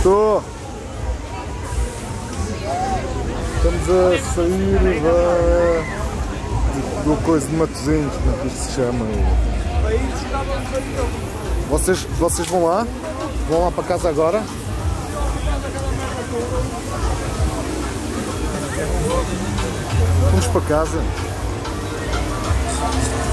Estou. Estamos a sair do coisa de Matosinhos, como é que isto se chama? Vocês vão lá? Vão lá para casa agora? Vamos para casa.